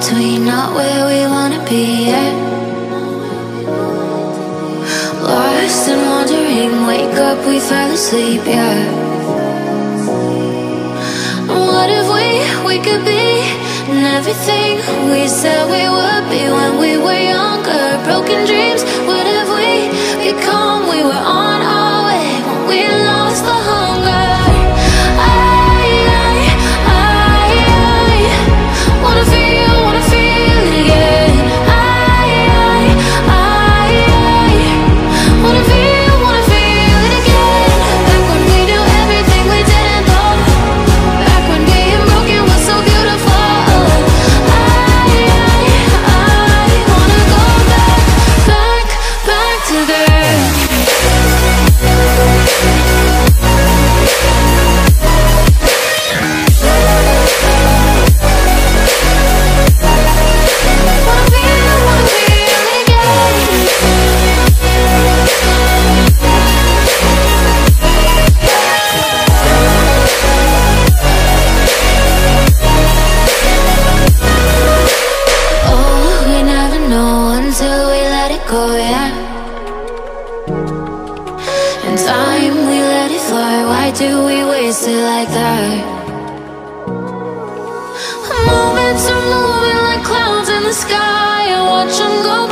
between, not where we wanna be yet. Lost and wandering, wake up, we fell asleep, yeah. What if we could be and everything we said we would be when we were younger? Broken dreams, what if we become? We were on our way when we lost the hunger. Wanna feel it again. Wanna feel it again. Back when we knew everything we didn't know. Back when being broken was so beautiful. I wanna go back to there. Do we waste it like that? Moments are moving like clouds in the sky. I watch them go